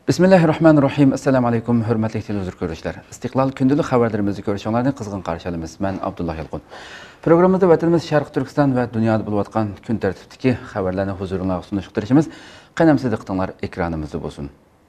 Bismillahirrahmanirrahim. Assalamu alaykum, hurmatli televizor ko'ruvchilar. Istiqlol kundalik xabarlarimizni ko'rishinglarni qizg'in qarshi olamiz. Men Abdullah Yalqun. Programmamizda vatanimiz Sharq Turkiston va dunyoda bo'lib o'tgan kun tartibidagi xabarlarni huzuringizga sunishtirishimiz qanamsiz diqqatinglar ekranimizda bo'lsin.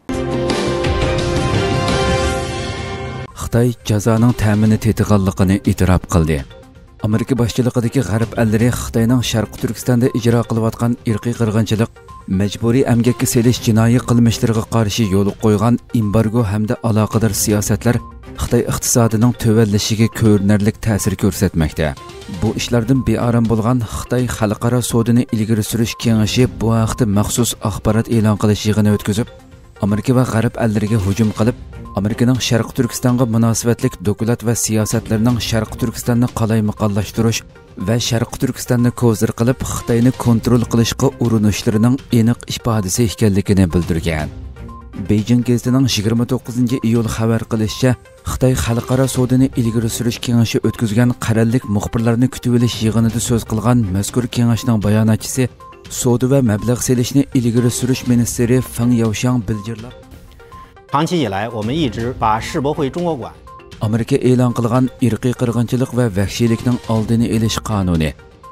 Xitoy jazoning ta'mini tetig'anligini e'tirof qildi. Amerika boshchiligidagi g'arb ellari Xitoyning Sharq Turkistonda ijro qilayotgan irqiy qirg'inchilik, majburiy emgakka selish jinoiy qilmishlariga qarshi yo'l qo'ygan embargo hamda aloqador siyosatlar Xitoy iqtisodining tuvallashiga ko'rinarli ta'sir ko'rsatmoqda. Bu ishlardan bearam bo'lgan Xitoy xalqaro sodini ilgari surish kengashi bu haqda maxsus axborot e'lon qilish yig'ini o'tkazib, Amerika va g'arb ellariga hujum qilib, Amerikaning Sharq Turkistonga munosabatlik dokulat va siyosatlarning Sharq Turkistonni qalaymaqonlashtirish va Sharq Turkistonni ko'zir qilib Xitoyni kontrol qilishga urinishlarining aniq ifodasi ekanligini bildirgan. Beijing gazetining 29-iyul xabar qilishicha, Xitoy xalqaro sodini ilgari surish kengashi o'tkazgan qarorlik muxbirlarni kutib olish yig'inida so'z qilgan mazkur kengashning bayonotchisi Soda va mablag' selishni ilgari surish ministri Feng Yaoxiang bildirdi. 长期以来，我们一直把世博会中国馆 Amerika e'lon qilgan irqiy qirg'inchilik va vahshiylikning oldini olish qonuni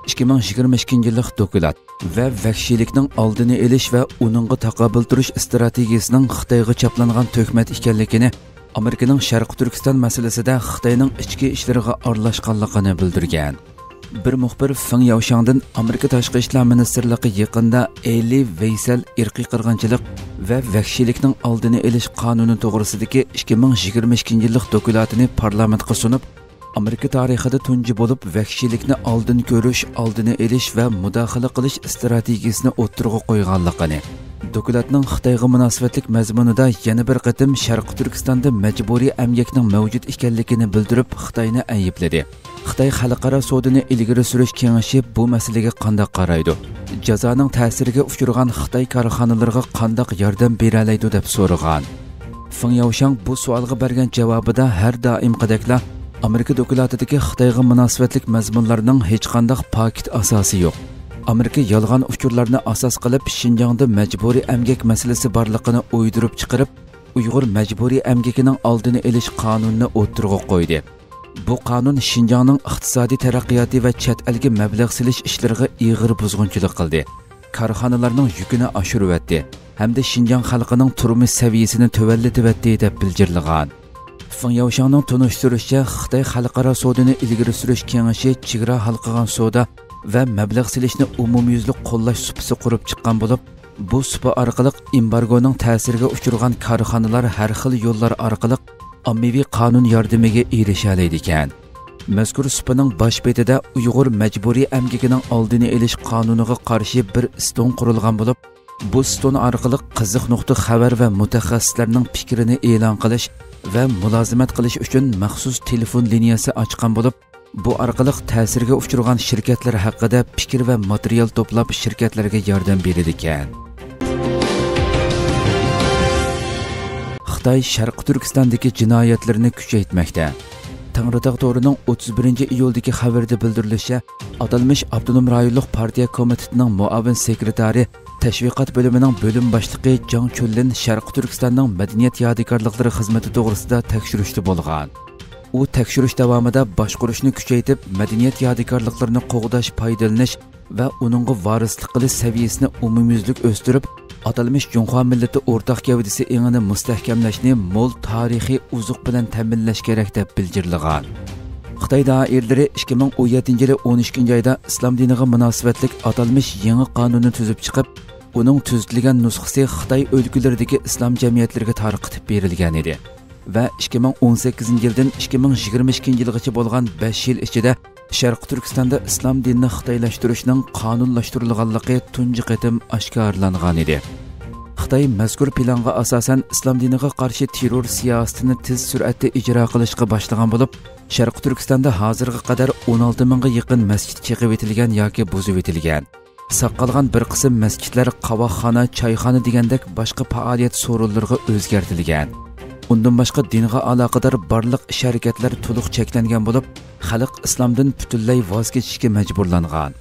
2022-yillik dokulat va vahshiylikning oldini olish va uningga taqobil turish strategiyasining Xitoyga chaplangan to'kmat ekanligini, Amerikaning Sharq Turkiston masalasida Xitoyning ichki ishlariga aralashganligini bildirgan. Bir muxbir Feng Yaoxiangdan Amerika Tashqi ishlar ministrligi yaqinda Eli Veysel irqiy qirg'inchilik va vahshiylikning oldini olish qonuni to'g'risidagi 2022-yillik dokulatini parlamentga sunib, Amerika tarixida tunji bo'lib vahshiylikni oldin ko'rish, oldini olish va mudohala qilish strategiyasini o'ttirg'a qo'yganligini, dokulatning Xitoyga munosabatlik mazmunida yana bir qatim Sharq Turkistonda majburiy emgakning mavjud ekanligini bildirib, Xitoyni aybladi. Xitoy xalqaro sodini ilgari surish kengashi bu masalaga qanday qaraydi? Jazoning ta'siriga uchragan Xitoy korxonalariga qanday yordam bera oladi deb so'ragan. Feng Yaoxiang bu savolga bergan javobida har doim qadakla Amerika dokulatidagi Xitoyga munosabatlik mazmunlarining hech qanday paket asosi yo'q. Amerika yolg'on uchurlarni asos qilib Xinjiangda majburiy emgak masalasi borligini o'ydirib chiqarib, Uyg'ur majburiy emgakining oldini olish qonunini o'ttirg'a qo'ydi. Bu qonun Xinjiangning iqtisodiy taraqqiyoti va chet elga mablag' silish ishlariga ig'ir buzg'unchilik qildi. Korxonalarning yukini oshiribdi hamda Xinjiang xalqining turmush saviyasini tuvallatibdi deb bildirilgan. Feng Yaoxiangning tunishtirishicha, Xitoy xalqaro sodini ilgari surish kengashi chegara halqagan soda va mablag' silishni umumyuzlik qo'llash supasi qurib chiqqan bo'lib, bu supa orqali embargoning ta'siriga uchragan korxonalar har xil yo'llar orqali ommaviy qonun yordamiga erisha oladi ekan. Mazkur supaning bosh betida Uyg'ur majburiy emgakining oldini olish qonuniga qarshi bir ston qurilgan bo'lib, bu ston orqali qiziq nuqta xabar va mutaxassislarning fikrini e'lon qilish va mulozimat qilish uchun maxsus telefon liniyasi ochgan bo'lib, bu orqali ta'sirga uchragan shirkatlar haqida fikr va material to'plab shirkatlarga yordam beradi ekan. Xitoy Sharq Turkistondagi jinoyatlarni kuchaytirmoqda. Tangritog' to'rining 31-iyuldagi xabarda bildirilishicha, atalmish Avtonom rayonlik partiya komitetining muavin sekretari, tashviqot bo'limining bo'lim boshlig'i Jang Chullin Sharq Turkistonning madaniyat yodikorliklari xizmati to'g'risida tekshirishda bo'lgan. U tekshirish davomida boshqarishni kuchaytirib, madaniyat yodikorliklarini qo'g'dash, foydalanish va uningga varislik qilish saviyasini umumyuzlik o'stirib, atalmish Junxo millati o'rtaq gavdasi engini mustahkamlashni mo'l tarixiy uzuq bilan ta'minlash kerak deb bildirilgan. Xitoy doiralari 2017-yil 12-oyda islom diniga munosabatlik atalmish yangi qonunni tuzib chiqib, uning tuzilgan nusxasi Xitoy o'lkalaridagi islom jamiyatlariga tarqatib berilgan edi. Va 2018-yildan 2022-yilgacha bo'lgan 5 yil ichida Sharq Turkistonda islom dinini xitoylashtirishning qonunlashtirilganligi tunji qatim oshkorlangan edi. Xitoy mazkur planga asosan islom diniga qarshi terror siyosatini tez sur'atda ijro qilishga boshlagan bo'lib, Sharq Turkistonda hozirga qadar 16 mingga yaqin masjid chiqib etilgan yoki buzib etilgan. Saqalgan bir qism masjidlar qavoqxona, choyxona degandek boshqa faoliyat so'rinlariga o'zgartirilgan. Undan boshqa dinga aloqador barliq ish harakatlar to'liq cheklangan bo'lib, xalq islomdan butunlay voz kechishga majburlangan.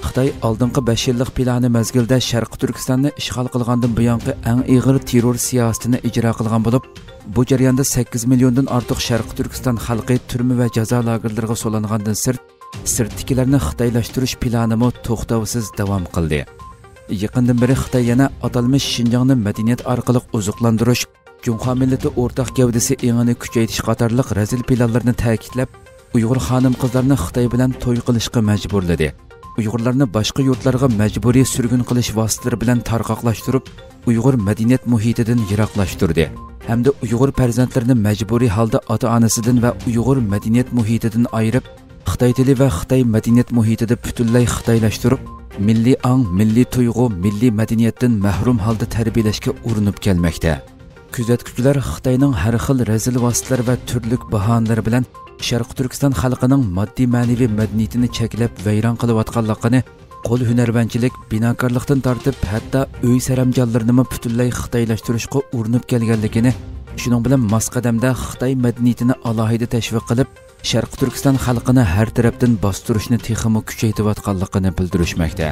Xitoy oldingi 5 yillik plani mezgilda Sharqi Turkistonni ishg'ol qilgandan buyongi eng ig'ir terror siyosatini ijro qilgan bo'lib, bu jarayonda 8 milliondan ortiq Sharqi Turkiston xalqi turma va jazo lagerlariga so'langandan sirtdagilarni xitoylashtirish planimi to'xtovsiz davom qildi. Yaqindan beri Xitoy yana atalmish Xinjiangni madaniyat orqali oziqlantirish, Junxo millati o'rtaq gavdasi engini kuchaytirish qatorliq razil planlarni ta'kidlab, Uyg'ur xonim-qizlarni Xitoy bilan to'y qilishga majburladi. Uyg'urlarni boshqa yurtlarga majburiy surgun qilish vositalari bilan tarqoqlashtirib, Uyg'ur madaniyat muhitidan yiroqlashtirdi. Hamda Uyg'ur farzandlarini majburiy holda ota-onasidan va Uyg'ur madaniyat muhitidan ayirib, Xitoy tili va Xitoy madaniyat muhitida butunlay xitoylashtirib, milliy ong, milliy tuyg'u, milliy madaniyatdan mahrum holda tarbiyalashga urinib kelmoqda. Kuzatuvchilar Xitoyning har xil razil vositalar va turli bahonalar bilan Sharq Turkiston xalqining moddiy ma'naviy madaniyatini cheklab vayron qilayotganligini, qo'l hunarvanchilik, binokorlikdan tortib hatto uy saramjonlarini butunlay xitoylashtirishga urinib kelganligini, shuning bilan mos qadamda Xitoy madaniyatini alohida tashviq qilib, Sharq Turkiston xalqini har tarafdan bostirishni texmi kuchaytirayotganligini bildirishmoqda.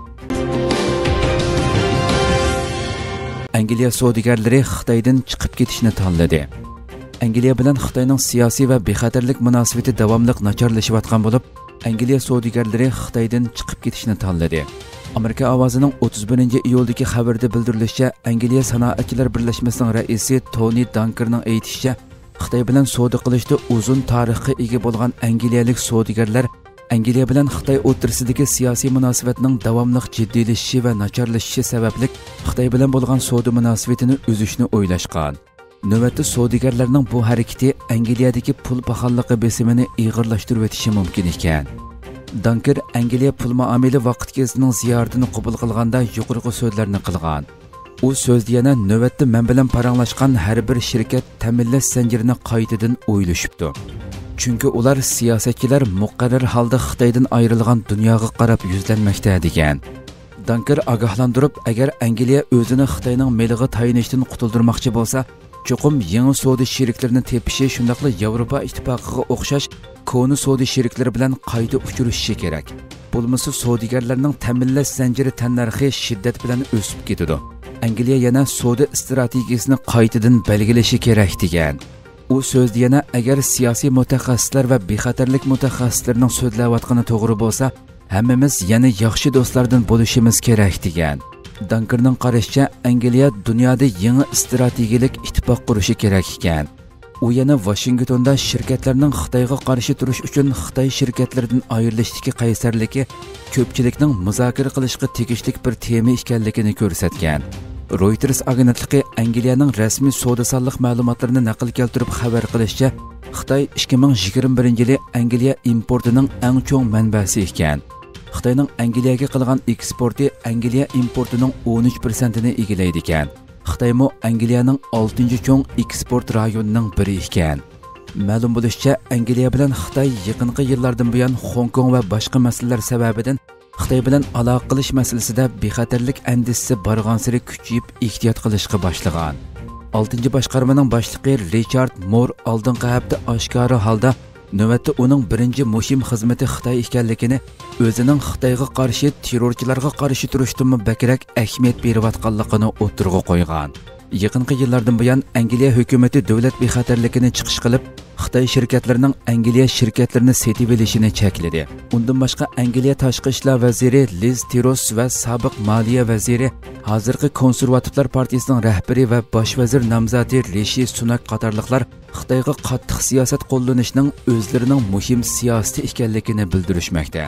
Angliya savdogarlari Xitoydan chiqib ketishni tanladi. Angliya bilan Xitoyning siyosiy va bexatarlik munosabati davomli nacharlashayotgan bo'lib, Angliya savdogarlari Xitoydan chiqib ketishni tanladi. Amerika ovozining 31-iyuldagi xabarda bildirilishicha, Angliya sanoatchilar birlashmasining raisi Tony Dunkerning aytishicha, Xitoy bilan savdo qilishda uzun tarixga ega bo'lgan angliyalik savdogarlar Angliya bilan Xitoy o'rtasidagi siyosiy munosabatning davomli jiddiylashishi va nacharlashishi sababli Xitoy bilan bo'lgan savdo munosabatini uzishni o'ylashgan. Navbatda savdogarlarning bu harakati Angliyadagi pul paxolligi besimini ig'irlashtirib o'tishi mumkin ekan. Dunker Angliya pul muomala vaqt gezining ziyoratini qabul qilganda yuqorqi so'zlarni qilgan. U so'zda yana navbatda men bilan paranglashgan har bir shirkat ta'minlash zanjirini qaytadan o'ylashibdi. Chunki ular siyosatchilar muqarrar holda Xitoydan ayrilgan dunyoga qarab yuzlanmoqda degan. Dunker ogohlantirib, agar Angliya o'zini Xitoyning meliga tayinishdan qutuldirmoqchi bo'lsa, cho'qim yangi savdo sheriklarini tepishi shundaqla Yevropa ittifoqiga o'xshash koni savdo sheriklari bilan qayta uchrashishi kerak. Bo'lmasa savdogarlarning ta'minlash zanjiri tannarxi shiddat bilan o'sib ketadi. Angliya yana savdo strategiyasini qaytadan belgilashi kerak degan. U so'zda yana agar siyosiy mutaxassislar va bexatarlik mutaxassislarining so'zlayotgani to'g'ri bo'lsa, hammamiz yana yaxshi do'stlardan bo'lishimiz kerak degan. Dunkerning qarashicha, Angliya dunyoda yangi strategik ittifoq qurishi kerak ekan. U yana Washingtonda shirkatlarning Xitoyga qarshi turish uchun Xitoy shirkatlaridan ayrilishdagi qaysarligi ko'pchilikning muzokara qilishga tegishli bir tema ekanligini ko'rsatgan. Reuters agentligi Angliyaning rasmiy savdo sonliq ma'lumotlarini naql keltirib xabar qilishicha, Xitoy 2021-yili Angliya importining eng cho'ng manbasi ekan. Xitoyning Angliyaga qilgan eksporti Angliya importining 13%ni egallaydi ekan. Xitoy mo Angliyaning 6-cho'ng eksport rayonining biri ekan. Ma'lum bo'lishicha, Angliya bilan Xitoy yaqinqi yillardan buyon Hong Kong va boshqa masalalar sababidan Xitoy bilan aloqa qilish masalasida bexatarlik andisi borgan-sari kuchayib ehtiyot qilishga boshlagan. 6-boshqarmaning boshlig'i Richard Moore oldingi hafta oshkora holda navbatda uning birinchi muhim xizmati Xitoy ekanligini, o'zining Xitoyga qarshi terrorchilarga qarshi turishdan bakrak ahamiyat berayotganligini o'tirg'a qo'ygan. Yaqinqi yillardan buyon Angliya hukumatı davlat bexatarligini chiqish qilib, Xitoy shirkatlarining Angliya shirkatlarini setib olishini chekladi. Undan boshqa Angliya tashqi ishlar vaziri Liz Truss va sobiq moliya vaziri, hozirgi konservativlar partiyasining rahbari va bosh vazir nomzodi Rishi Sunak qatorliqlar Xitoyga qattiq siyosat qo'llanishning o'zlarining muhim siyosati ekanligini bildirishmoqda.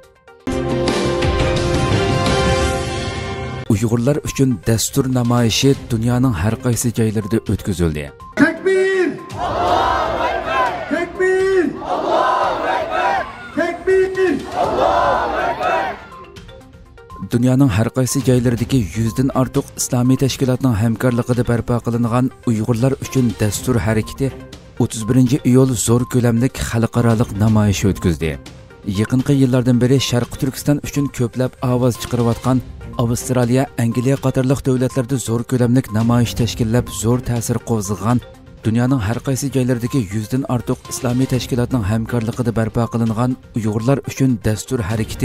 Uyg'urlar uchun dastur namoyishi dunyoning har qaysi joylarida o'tkazildi. Takbir! Allohu akbar! Takbir! Allohu akbar! Takbir! Allohu akbar! Dunyoning har qaysi joylaridagi 100 dan ortiq islomiy tashkilotning hamkorligida barpo qilingan Uyg'urlar uchun dastur harakati 31-iyul zo'r ko'lamli xalqaro namoyish o'tkazdi. Yaqinqi yillardan beri Sharq Turkiston uchun ko'plab ovoz chiqarayotgan Avstraliya, Angliya qatorliq davlatlarda zo'r ko'lamli namoyish tashkillab, zo'r ta'sir qo'zg'agan, dunyoning har qaysi joylaridagi 100 dan ortiq islomiy tashkilotning hamkorligida barpo qilingan Uyg'urlar uchun dastur harakati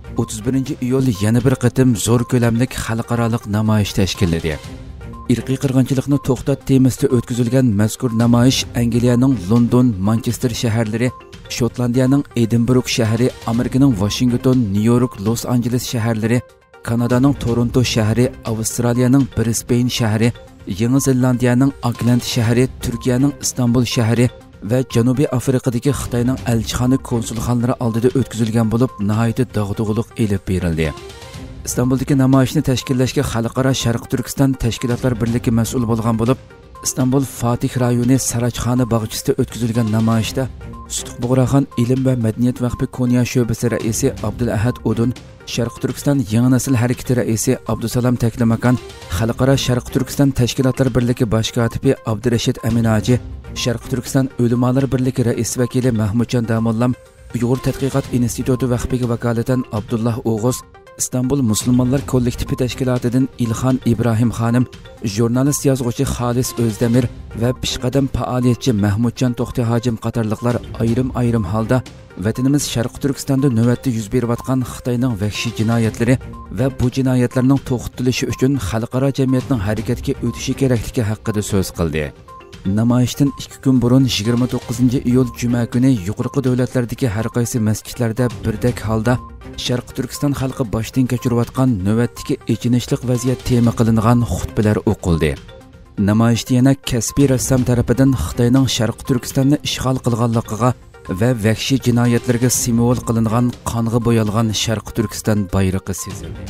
31 iyul yana bir qatim zo'r ko'lamlik xalqaroliq namoyish tashkilladi. Irqiy qirg'inchilikni to'xtat temasida o'tkazilgan mazkur namoyish Angliyaning London, Manchester shaharlari, Shotlandiyaning Edinburg shahri, Amerikaning Washington, New York, Los Angeles shaharlari, Kanadaning Toronto shahri, Avstraliyaning Brisbane shahri, Yangi Zelandiyaning Auckland shahri, Turkiyaning Istanbul shahri va Janubiy Afrikadagi Xitoyning elchixona konsulxonalari oldida o'tkazilgan bo'lib, nihoyat dag'dug'liq elib berildi. İstanbul'daki namoyishni tashkillashga Xalqaro Sharq Turkiston tashkilotlar birligi mas'ul bo'lgan bo'lib, İstanbul Fatih rayoni Sarajxona bog'chisida o'tkazilgan namoyishda Sutuq Bug'raxon ilm va madaniyat vaqfi Konya sho'basi raisi Abdulahad Odun, Sharq Turkiston yangi nasil harakati raisi Abdusalom Taklamakan, Xalqaro Sharq Turkiston tashkilotlar birligi bosh kotibi Abdurashid Aminaji, Sharq Turkiston ulamolar birligi rais vakili Mahmudjon Damollam, Uyg'ur tadqiqot instituti vaqfiga vakolatan Abdullah O'g'uz, İstanbul Müslümanlar Kollektifi Təşkilatı'dan İlhan İbrahim Xanım, jurnalist yazğıcı Xalis Özdemir ve pişqadam fəaliyyətçi Mahmudjon Toxti Hacim qatarlıqlar ayrım halda vətənimiz Şərq Türkistan'da növbətdə yüz beriyotgan Xitayning vəhşi jinoyatlari ve bu jinoyatlarning to'xtatilishi uchun xalqaro jamiyatning harakatga o'tishi kerakligi haqida so'z qildi. Namoyishdan 2 kun burun 29 iyul juma kuni yuqorqi davlatlardagi har qaysi masjidlarda birdek holda Sharq Turkiston xalqi boshdan kechirayotgan navbatdagi echinishlik vaziyat tema qilingan xutbalar o'qildi. Namoyishda yana kasbiy rassom tarafidan Xitoyning Sharq Turkistonni ishg'ol qilganligiga va vahshiy jinoyatlarga simvol qilingan qonga bo'yalgan Sharq Turkiston bayrog'i sezildi.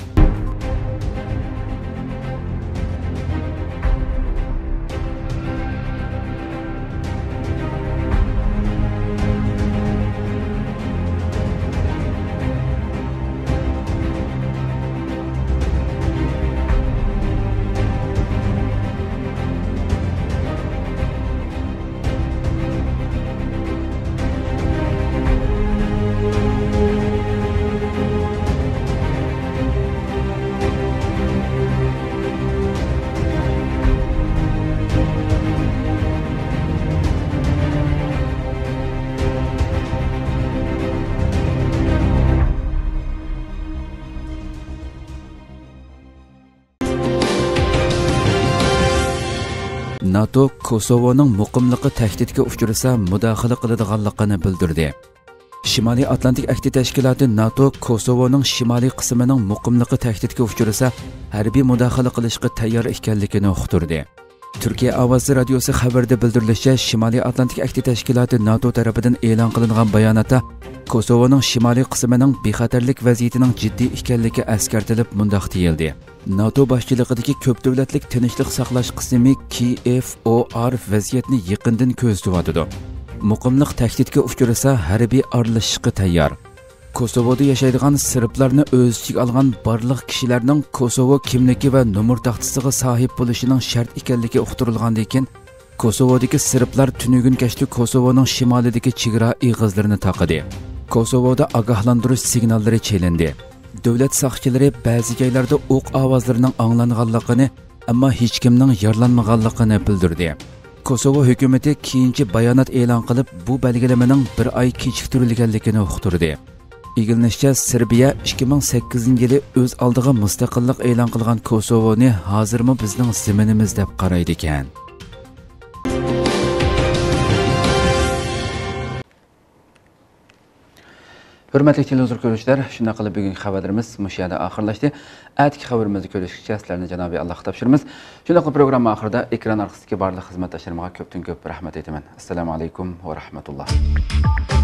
NATO Kosovoning muqimligi tahdidga uchrasa mudohala qiladiganligini bildirdi. Shimoliy Atlantik Akti Tashkiloti NATO Kosovoning shimoliy qismining muqimligi tahdidga uchrasa harbiy mudohala qilishga tayyor ekanligini uqtirdi. Turkiya ovozi radiosi xabarida bildirilishicha, Shimoliy Atlantik Akti Tashkiloti NATO tarafidan e'lon qilingan bayonotda Kosovoning shimoliy qismining bexatarlik vaziyatining jiddiy ekanligi eskartilib mundoq deyildi. NATO boshchiligidagi ko'p davlatlik tinchlik saqlash qismi KFOR vaziyatni yaqindan ko'zlayotdi. Muqimlik tahdidga uchrasa harbiy aralashishga tayyor. Kosovoda yashaydigan serblarni o'z ichiga olgan barliq kishilarning Kosovo kimligi va nomer taxtasiga sahib bo'lishining shart ekanligi uqtirilgandan keyin Kosovodagi serblar tunugun kechdi Kosovoning shimolidagi chegara ig'izlarini taqidi. Kosovoda ogohlantirish signallari chelindi. Davlat soqchilari ba'zi joylarda o'q ovozlarining anglanganligini, ammo hech kimning yaralanmaganligini bildirdi. Kosovo hukumati keyinchi bayonot e'lon qilib, bu belgilamaning bir oy kechiktirilganligini uqtirdi. Igilnishcha Serbiya 2008-yili o'z oldiga mustaqillik e'lon qilgan Kosovoni hozirmi bizning zaminimiz deb qaraydi ekan. Hurmatli televizor ko'ruvchilar, shunday qilib bugungi xabarlarimiz mush yerda oxirlashdi. Atki xabarimizni ko'rishgacha sizlarni Janobiy Alloh topshiramiz. Shunday qilib programma oxirida ekran orqasidagi barliq xizmatdoshlarimga ko'pdan ko'p rahmat aytaman. Assalomu alaykum va rahmatulloh.